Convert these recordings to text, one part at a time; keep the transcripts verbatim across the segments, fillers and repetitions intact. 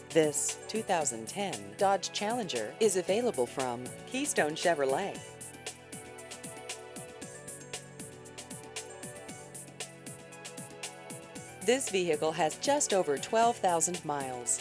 This two thousand ten Dodge Challenger is available from Keystone Chevrolet. This vehicle has just over twelve thousand miles.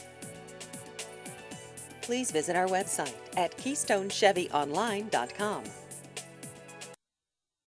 Please visit our website at keystone chevy online dot com.